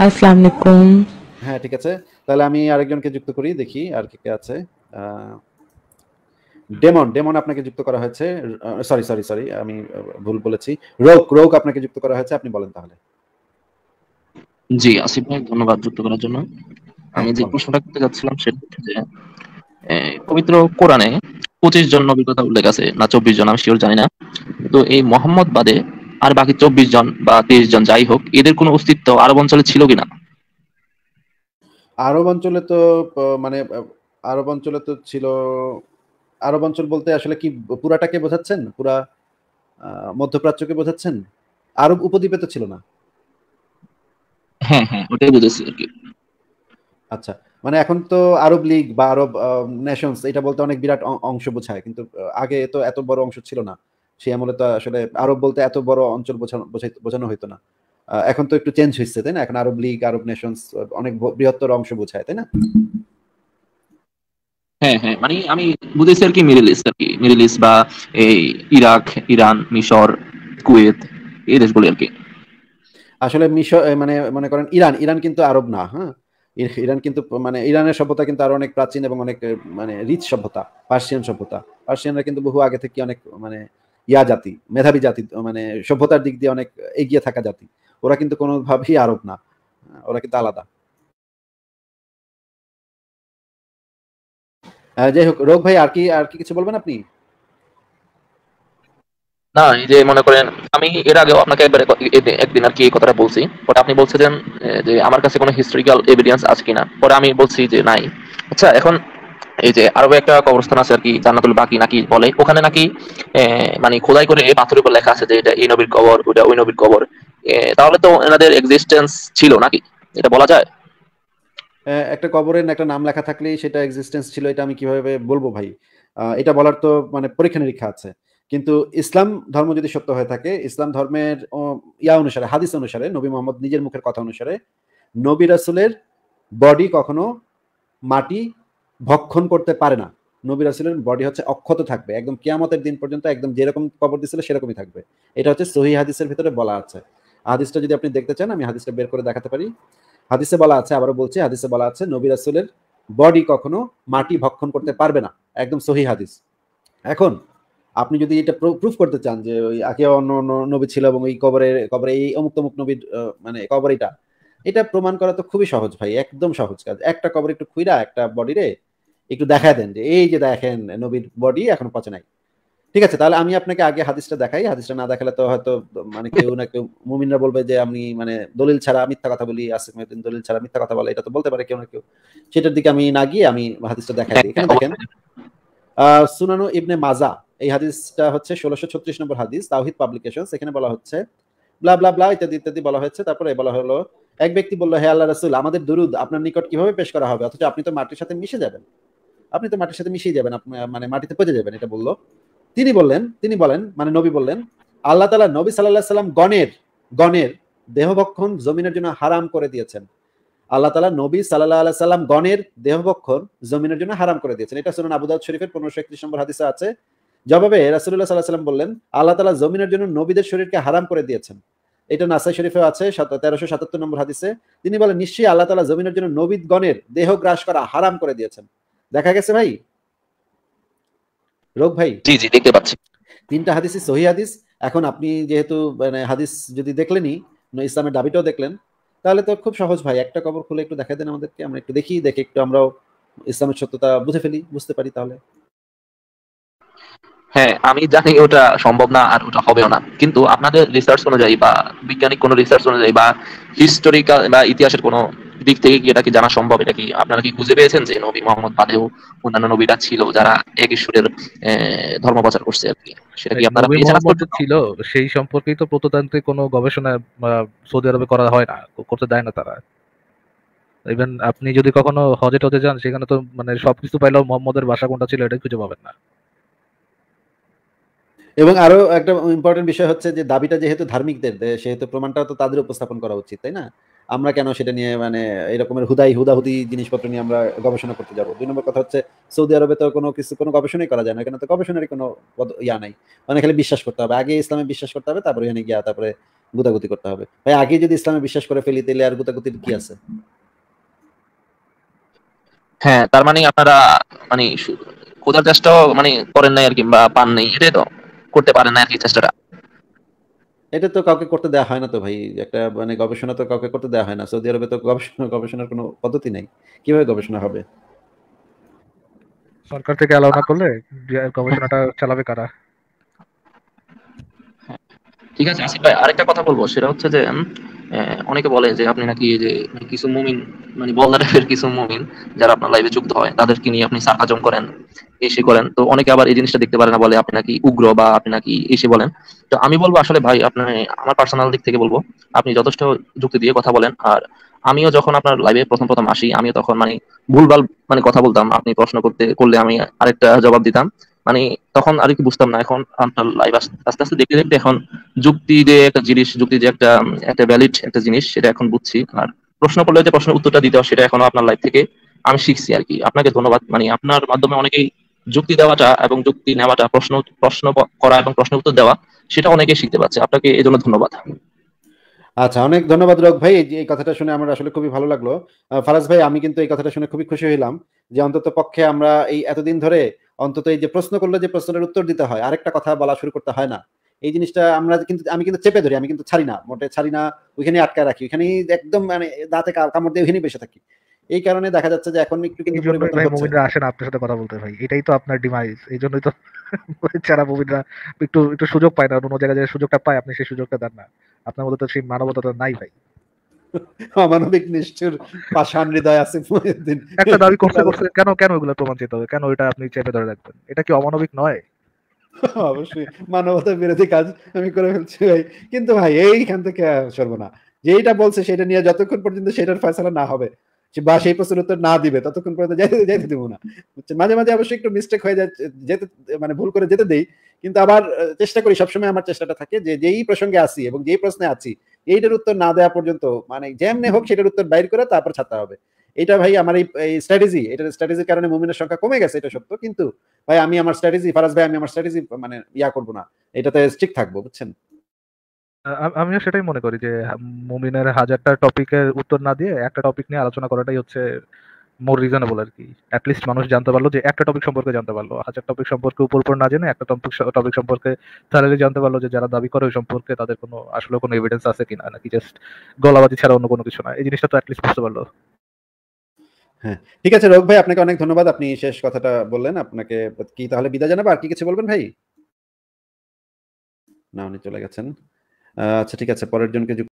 আসসালামু আলাইকুম। হ্যাঁ, ঠিক আছে। তাহলে আমি আরেকজনকে যুক্ত করি, দেখি আর কে আছে। ডেমন আপনাকে যুক্ত করা হয়েছে। সরি, আমি ভুল বলেছি। রোগ আপনাকে যুক্ত করা হয়েছে, আপনি বলেন তাহলে। জি, আসিফ ভাই ধন্যবাদ যুক্ত করার জন্য। হ্যাঁ, আমি যে বলেন। প্রশ্নটা করতে যাচ্ছিলাম সেটা হচ্ছে যে পবিত্র কোরআনে 25 জন নবীর কথা উল্লেখ আছে না 24 জন, আমি শিওর জানি না। তো এই মোহাম্মদ বাদে আর বাকি 24 জন বা 23 জন যাই হোক, এদের কোনো অস্তিত্ব আরব অঞ্চলে ছিল কিনা? আরব অঞ্চলে তো মানে আরব অঞ্চলে তো ছিল। আরব অঞ্চল বলতে আসলে কি পুরাটাকে বোঝাচ্ছেন? পুরা মধ্যপ্রাচ্যকে বোঝাচ্ছেন? আরব উপদ্বীপে তো ছিল না। হ্যাঁ হ্যাঁ, ওটাই বুঝেছি আর কি। আচ্ছা, মানে এখন তো আরব লীগ বা আরব নেশনস এটা বলতে অনেক বিরাট অংশ বোঝায়, কিন্তু আগে তো এত বড় অংশ ছিল না। সেই আমলে তো আসলে আরব বলতে এত বড় অঞ্চল বোঝানো হইতো না। এখন তো একটু চেঞ্জ হয়েছে, তাই না? এখন আরব লীগ, আরব নেশনস অনেক বৃহত্তর অংশ বোঝায়, তাই না? হ্যাঁ হ্যাঁ, মানে আমি বুঝেছি আর কি, মিডল ইস্ট আর কি, মিডল ইস্ট বা এই ইরাক, ইরান, মিশর, কুয়েত, এই দেশগুলি আর কি। আসলে মিশর মানে মনে করেন ইরান, ইরান কিন্তু আরব না, হ্যাঁ? ইরান কিন্তু মানে ইরানের সভ্যতা কিন্তু আরো অনেক প্রাচীন এবং অনেক মানে রিচ সভ্যতা। পার্সিয়ান সভ্যতা। পার্সিয়ানরা কিন্তু বহু আগে থেকে অনেক মানে জাতি, মেধাবী জাতি, মানে সভ্যতার দিক দিয়ে অনেক এগিয়ে থাকা জাতি। ওরা কিন্তু কোনোভাবেই আরব না। ওরা কিন্তু আলাদা। যাই হোক, রোগ ভাই আর কি কিছু বলবেন আপনি? না, এই যে মনে করেন, আমি এর আগেও আপনাকে একবার একদিন আর কি এই কথাটা বলছি। পরে আপনি বলছিলেন যে আমার কাছে কোনো হিস্টোরিক্যাল এভিডেন্স আছে কিনা, পরে আমি বলছি যে নাই। আচ্ছা, এখন এই যে আরবে একটা কবরস্থান আছে আর কি, জান্নাতুল বাকি নাকি বলে, ওখানে নাকি মানে খোদাই করে পাথরের উপর লেখা আছে যে এটা এই নবীর কবর, ওটা ওই নবীর কবর। তাহলে তো এনাদের এক্সিস্টেন্স ছিল নাকি, এটা বলা যায়? একটা কবরের একটা নাম লেখা থাকলেই সেটা এক্সিস্টেন্স ছিল, এটা আমি কিভাবে বলবো ভাই? এটা বলার তো মানে পরীক্ষা নিরীক্ষা আছে। কিন্তু ইসলাম ধর্ম যদি সত্য হয়ে থাকে, ইসলাম ধর্মের অনুসারে, হাদিস অনুসারে, নবী মোহাম্মদ নিজের মুখের কথা অনুসারে, নবী রাসূলের বডি কখনো মাটি ভক্ষণ করতে পারে না। নবী রাসূলের বডি হচ্ছে অক্ষত থাকবে একদম কিয়ামতের দিন পর্যন্ত, একদম যেরকম কবর দিছিল সেরকমই থাকবে। এটা হচ্ছে সহিহ হাদিসের ভিতরে বলা আছে। হাদিসটা যদি আপনি দেখতে চান, আমি হাদিসটা বের করে দেখাতে পারি। হাদিসে বলা আছে, আবারও বলছি, হাদিসে বলা আছে নবী রাসূলের বডি কখনো মাটি ভক্ষণ করতে পারবে না। একদম সহিহ হাদিস। এখন আপনি যদি এটা প্রুফ করতে চান যে ওই আগে অন্য অন্য নবী ছিল এবং এই কবরে কবরে এই অমুক তমুক নবীর মানে কবর এটা প্রমাণ করা তো খুবই সহজ ভাই, একদম সহজ কাজ। একটা কবর একটু খুইরা একটা বডি রে একটু দেখায় দেন যে এই যে দেখেন নবীর বডি এখনো পচে নাই। ঠিক আছে, তাহলে আমি আপনাকে আগে হাদিসটা দেখাই। হাদিসটা না দেখালে তো হয়তো মানে কেউ না কেউ মুমিনরা বলবে যে আমি মানে দলিল ছাড়া মিথ্যা কথা বলি, আসিফ মহিউদ্দিন দলিল ছাড়া মিথ্যা কথা বলে, এটা তো বলতে পারে কেউ না কেউ। সেটার দিকে আমি না গিয়ে আমি হাদিসটা দেখাই হ্যাঁ দিই। হ্যাঁ, এখানে দেখেন, অবশ্যই। সুনানু ইবনে মাজা, এই হাদিসটা হচ্ছে 1636 নম্বর হাদিস, তাওহিদ পাবলিকেশন। এখানে বলা হচ্ছে ব্লা ব্লা ব্লা ইত্যাদি ইত্যাদি বলা হচ্ছে। তারপরে বলা হলো, এক ব্যক্তি বলল, হে আল্লাহ রাসূল, আমাদের দুরুদ আপনার নিকট কিভাবে পেশ করা হবে, অথচ আপনি তো মাটির সাথে মিশে যাবেন। আপনি তো মাটির সাথে মিশিয়ে যাবেন, আপনি মানে মাটিতে পচে যাবেন, এটা বলল। তিনি বলেন মানে নবী বললেন, আল্লাহ তাআলা নবী সাল্লাল্লাহু আলাইহি সাল্লাম গণের দেহভক্ষণ জমিনের জন্য হারাম করে দিয়েছেন। আল্লাহ তাআলা নবী সাল্লাল্লাহু আলাইহি সাল্লাম গণের দেহভক্ষণ জমিনের জন্য হারাম করে দিয়েছেন। এটা সুনান আবু দাউদ শরীফের 1531 নম্বর হাদিসে আছে। জবাবে রাসূলুল্লাহ সাল্লাল্লাহু আলাইহি সাল্লাম বললেন, আল্লাহ তাআলা জমিনের জন্য নবীদের শরীরকে হারাম করে দিয়েছেন। এটা নাসাই শরীফেও আছে 1377 নম্বর হাদিসে। তিনি বলেন, নিশ্চয়ই আল্লাহ তাআলা জমিনের জন্য নবীগণের দেহ গ্রাস করা হারাম করে দিয়েছেন। দেখা গেছে ভাই, রোগ ভাই। জি জি, দেখতে পাচ্ছি। তিনটা হাদিসই সহি হাদিস। এখন আপনি যেহেতু মানে হাদিস যদি দেখলেনই, ইসলামের দাবিটাও দেখলেন, তাহলে তো খুব সহজ ভাই। একটা কবর খুলে একটু দেখা দেন আমাদেরকে, আমরা একটু দেখি, দেখে একটু আমরাও ইসলামের সত্যতা বুঝতে পারি তাহলে। হ্যাঁ, আমি জানি ওটা সম্ভব না আর ওটা হবেও না, কিন্তু আপনাদের রিসার্চ অনুযায়ী বা বৈজ্ঞানিক কোনো রিসার্চ অনুযায়ী বা হিস্টোরিক্যাল বা ইতিহাসের কোনো দিক থেকে কি এটা কি জানা সম্ভব? এটা কি আপনারা কি খুঁজে পেয়েছেন যে নবী মোহাম্মদ বাদেও অন্যান্য নবীরা ছিল যারা এক ঈশ্বরের ধর্ম প্রচার করছে আর কি? সেটা কি দেখ, আপনারা নবী পেয়েছেন আজ মোহাম্মদ যে পর্যন্ত? ছিল সেই সম্পর্কেই তো প্রত্নতান্ত্রিক কোনো গবেষণা সৌদি আরবে করা হয় না, করতে দেয় না তারা। ইভেন আপনি যদি কখনো হজে টজে যান, সেখানে তো মানে সবকিছু পাইলেও মোহাম্মদের বাসা কোনটা ছিল এটাই খুঁজে পাবেন না। এবং আরো একটা ইম্পর্টেন্ট বিষয় হচ্ছে যে দাবিটা যেহেতু ধার্মিকদের, সেহেতু প্রমাণটা তো তাদের উপস্থাপন করা উচিত, তাই না? আমরা কেন সেটা নিয়ে মানে এরকমের হুদাহুদি জিনিসপত্র নিয়ে আমরা গবেষণা করতে যাব? ২ নম্বর কথা হচ্ছে, সৌদি আরবে তো কোনো গবেষণাই করা যায় না। এখানে তো গবেষণারই কোনো নাই। মানে খালি বিশ্বাস করতে হবে। আগে ইসলামে বিশ্বাস করতে হবে, তারপরে এখানে গিয়া তারপরে গুতাগুতি করতে হবে। ভাই আগে যদি ইসলামে বিশ্বাস করে ফেলি তাহলে আর গুতাগুতির কি আছে? হ্যাঁ, তার মানে আপনারা মানে খোঁজার চেষ্টাও মানে করেন নাই আর কি, বা পান নাই, এটাই তো, করতে পারেন না আর কি চেষ্টাটা। এটা তো কাউকে করতে দেওয়া হয় না তো ভাই। একটা মানে গবেষণা তো কাউকে করতে দেওয়া হয় না। সৌদি আরবে তো গবেষণার কোনো পদ্ধতি নাই। কিভাবে গবেষণা হবে? সরকার থেকে অ্যালাউ না করলে গবেষণাটা চালাবে কারা? ঠিক আছে আসিফ ভাই, আরেকটা কথা বলবো, সেটা হচ্ছে যে অনেকে বলে যে আপনি নাকি এই যে মানে কিছু মুমিন, মানে বল্লা টাইপের কিছু মুমিন যারা আপনার লাইভে যুক্ত হয় তাদেরকে নিয়ে আপনি সার্কাজম করেন, এসে করেন। তো অনেকে আবার এই জিনিসটা দেখতে পারে না, বলে আপনি নাকি উগ্র বা আপনি নাকি এসে বলেন। তো আমি বলবো আসলে ভাই, আপনি, আমার পার্সোনাল দিক থেকে বলবো, আপনি যথেষ্ট যুক্তি দিয়ে কথা বলেন। আর আমিও যখন আপনার লাইভে প্রথম প্রথম আসি, আমিও তখন মানে ভুলভাল মানে কথা বলতাম, আপনি প্রশ্ন করলে আমি আরেকটা জবাব দিতাম, মানে তখন আর কি বুঝতাম না। এখন আপনার লাইভ আস্তে আস্তে দেখতে দেখতে এখন যুক্তি যে একটা জিনিস, যুক্তি যে একটা একটা ভ্যালিড একটা জিনিস, সেটা এখন বুঝছি। আর প্রশ্ন করলে যে প্রশ্নের উত্তরটা দিতে হয়, সেটা এখনো আপনার লাইফ থেকে আমি শিখছি আর কি। আপনাকে ধন্যবাদ, মানে আপনার মাধ্যমে অনেকেই যুক্তি দেওয়াটা এবং যুক্তি নেওয়াটা, প্রশ্ন প্রশ্ন করা এবং প্রশ্ন উত্তর দেওয়া, সেটা অনেকেই শিখতে পারছে। আপনাকে এই জন্য ধন্যবাদ। আচ্ছা, অনেক ধন্যবাদ রোগ ভাই। এই কথাটা শুনে আমার আসলে খুবই ভালো লাগলো। ফারাজ ভাই, আমি কিন্তু এই কথাটা শুনে খুবই খুশি হইলাম যে অন্তত পক্ষে আমরা এই এতদিন ধরে অন্তত এই যে প্রশ্ন করলে যে প্রশ্নের উত্তর দিতে হয়, আরেকটা কথা বলা শুরু করতে হয় না। এই জিনিসটা আমি কিন্তু চেপে ধরি, আমি কিন্তু ছাড়ি না, মোটে ছাড়ি না, ওইখানে আটকায় রাখি, ওইখানেই একদম মানে দাঁতে কামড় দিয়ে ওইখানেই বসে থাকি। এই কারণে দেখা যাচ্ছে যে এখন একটু কিন্তু এই জন্যই পরিবর্তন ভাই হচ্ছে। মুমিনরা আসে না আপনার সাথে কথা বলতে ভাই, এটাই তো আপনার ডিমাইস। এই জন্যই তো যারা মুমিনরা একটু একটু সুযোগ পায় না, অন্য জায়গায় যে সুযোগটা পায় আপনি সেই সুযোগটা দেন না। আপনার মধ্যে তো সেই মানবতা নাই ভাই। অমানবিক নিষ্ঠুর পাষাণ হৃদয় আছে মহিউদ্দিন। একটা দাবি করছে করছে, কেন কেন এগুলো প্রমাণ চেতে হবে? কেন এটা আপনি চেপে ধরে রাখবেন? এটা কি অমানবিক নয়? অবশ্যই মানবতা বিরোধী কাজ আমি করে ফেলছি ভাই। কিন্তু ভাই এইখান থেকে সরবো না। যেইটা বলছে সেটা নিয়ে যতক্ষণ পর্যন্ত সেটার ফয়সালা না হবে বা সেই প্রশ্নের উত্তর না দিবে ততক্ষণ পর্যন্ত যাইতে দেবো না। বুঝছেন? মাঝে মাঝে অবশ্যই একটু মিস্টেক হয়ে যায়, যেতে মানে ভুল করে যেতে দেই। কিন্তু আবার চেষ্টা করি, সবসময় আমার চেষ্টাটা থাকে যে যেই প্রসঙ্গে আছি এবং যেই প্রশ্নে আছি এইটার উত্তর না দেওয়া পর্যন্ত মানে যেমনে হোক সেটার উত্তর বাইর করে তারপর ছাড়তে হবে। এটা ভাই আমার এই স্ট্র্যাটেজি, এটার স্ট্র্যাটেজির কারণে মুমিনের সংখ্যা কমে গেছে, এটা সত্য। কিন্তু ভাই আমি আমার স্ট্র্যাটেজি, ফারাজ ভাই, আমি আমার স্ট্র্যাটেজি মানে করব না, এটাতে স্টিক থাকবো, বুঝছেন? আমিও সেটাই মনে করি যে মুমিনের হাজারটা টপিকের উত্তর না দিয়ে একটা টপিক নিয়ে আলোচনা করাটাই হচ্ছে মোর রিজনেবল আর কি। অ্যাটলিস্ট মানুষ জানতে পারলো, যে একটা টপিক সম্পর্কে জানতে পারলো। হাজার টপিক সম্পর্কে উপর উপর না জেনে একটা টপিক সম্পর্কে থারালি জানতে পারলো, যে যারা দাবি করে ওই সম্পর্কে তাদের কোনো আসলে কোনো এভিডেন্স আছে কিনা, নাকি জাস্ট গলাবাজি ছাড়া অন্য কোনো কিছু না। এই জিনিসটা তো অ্যাটলিস্ট বুঝতে পারলো। হ্যাঁ, ঠিক আছে রোগ ভাই, আপনাকে অনেক ধন্যবাদ। আপনি শেষ কথাটা বললেন। আপনাকে কি তাহলে বিদায় জানাবো? আর কি কিছু বলবেন ভাই? না, উনি চলে গেছেন। আচ্ছা ঠিক আছে, পরের জনকে